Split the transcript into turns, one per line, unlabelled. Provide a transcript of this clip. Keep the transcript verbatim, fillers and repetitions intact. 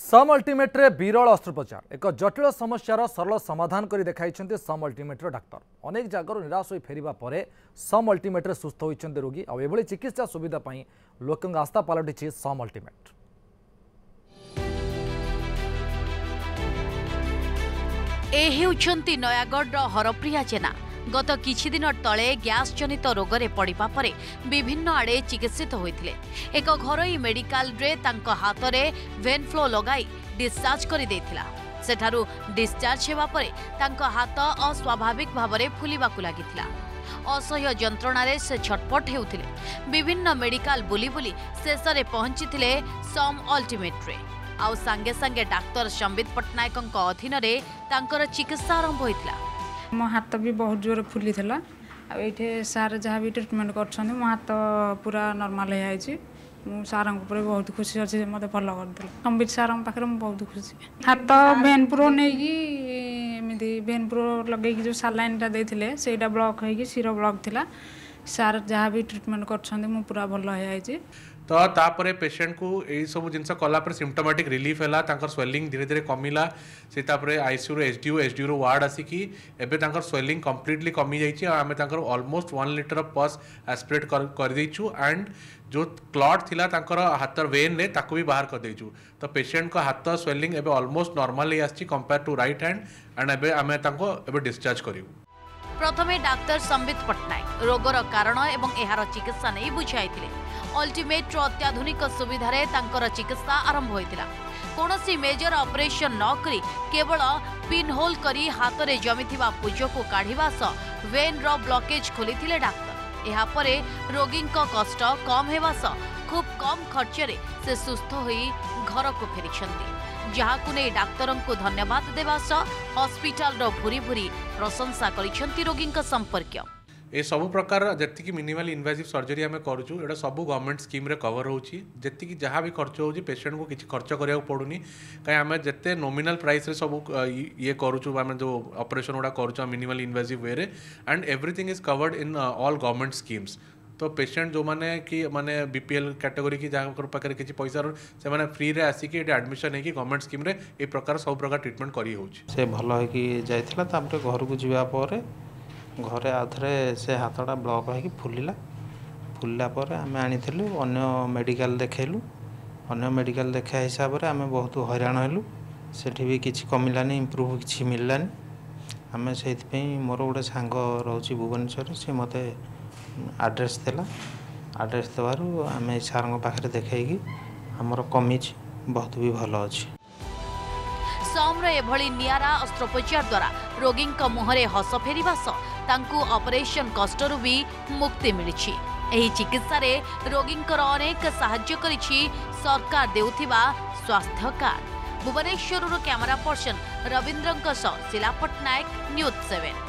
सम ultimate रे विरल अस्त्रोपचार एक जटिल समस्यार सरल समाधान कर देखाई सम अल्टीमेट डाक्तर अनेक जगार निराश हो फेरिबा परे सम अल्टीमेट रे सुस्थ होइछन्ते रोगी आ एभली चिकित्सा सुविधा पई लोकंग आस्था पलटिछि सम अल्टीमेट।
ए हेउछन्ती नयागढ़ हरप्रिया जेना गत किछि दिन तले गैस जनित रोगरे पड़िबा परे विभिन्न आड़े चिकित्सित होइथिले। एक घरोई मेडिकल रे तांको हातरे वेन फ्लो लगाई डिस्चार्ज करि देथिला। सेठारु डिस्चार्ज हेबा परे तांको हाथ अस्वाभाविक भावरे फुलिबाकु लागिथिला। असह्य जंत्रणारे से छटपट हेउथिले। विभिन्न मेडिकल बुली बुली शेषरे पहुंचीथिले सम अल्टीमेट रे। आउ संगे संगे डाक्टर संबित पट्टनायक अधीन रे तांकर चिकित्सा आरंभ होइथिला।
मो हाथ भी बहुत जोर फुली थला। ये सार जहाँ भी ट्रिटमेंट कर मो हाथ पूरा नॉर्मल है जाइए। मु सार बहुत खुशी अच्छे मत भल कर संबित सार पाखे बहुत खुशी। हाथ भेन प्रो नहीं भेन प्रो लगे जो सालाइन देते से ब्लॉक हो शिर ब्लॉक थिला। सार जहाँ भी ट्रिटमेंट कर पूरा भल है जाइए।
तो तापर पेशेंट को यही सब जिन कलापर सिम्पटोमेटिक रिलीफ है। स्वेलिंग धीरे धीरे कमिला से आईसीयू एसडीयू एसडीयू वार्ड आसिकी एबे स्वेलिंग कम्प्लीटली कमी जाइए। आम almost one litre of pus aspirate कर देचु एंड जो क्लॉट थिला तांकर हाथ वेन रे ताको भी बाहर कर देचु। तो पेशेंट को हाथ स्वेलिंग एबे ऑलमोस्ट नॉर्मल ही आछि compare to right hand and एबे आमे तांको एबे डिस्चार्ज करिवु।
प्रथमे डाक्टर संबित पट्टनायक रोगर कारण एवं एहार चिकित्सा नहीं बुझाइथिले। अल्टीमेट अत्याधुनिक सुविधा रे तांकर चिकित्सा आरंभ होइतिला। कोनोसी मेजर ऑपरेशन न करी केवल पिन होल करी हाथ रे जमिथिबा पुजो को काढिबा स वेन रो ब्लॉकेज खोलिथिले डाक्तर। एहा परे रोगींक कष्ट कम हेबा स खूब कम खर्च रे से सुस्थ होई घर को फेरिछन्ती। जहाकु नै डाक्तरन को धन्यवाद देबा स हॉस्पिटल रो भूरी भूरी प्रशंसा करिछन्ती रोगींक संपर्क।
ए सब प्रकार जी मिनिमल इनवेसिव सर्जरी आम करूँ एटा सब गवर्नमेंट स्कीम रे कवर होची। जी जहाँ भी खर्च होची पेशेंट को किसी खर्च करिया पड़ुनी कहीं आम जिते नॉमिनल प्राइस रे सब ये करूँ आम जो ऑपरेशन गुड़ा करूँ मिनिमल इनवेसिव वे रे and everything is covered in all government schemes. तो पेशेंट जो माने कि माने बीपीएल कैटेगरी की जहाँ पाखे किसी पैसा से माने फ्री रे आसिकी एडमिशन है कि गवर्नमेंट स्कीम रे ए प्रकार सब प्रकार ट्रीटमेंट करी होची।
से भल है कि जाइथिला तापर घर को जीवा परे घरे आधरे से हाथटा ब्लॉक हो फुलिला फुलिला पर आम आनी अन्य मेडिकल देखलु अन्य मेडिकल देखा हिसाब से आम बहुत हैरान हेलु। सेठी भी किसी कमिलानी इम्प्रूव किसी मिललानी। आम से मोर गोटे सांग रोचे भुवनेश्वर से मत आड्रेस देला आड्रेस देवारू आम सार पाखे देखी आमर कमी बहुत भी भल अच्छी।
सम एभली नियारा अस्त्रोपचार द्वारा रोगी मुहरे हस फेरिबा तांकु ऑपरेशन कष्टरू भी मुक्ति मिली। एही चिकित्सा रे रोगींकर अनेक सहाय्य करिछि सरकार देउथिबा स्वास्थ्य कार्ड। भुवनेश्वर कैमरा पर्सन रविंद्रंक सह शिला पट्टनायक न्यूज सेवन।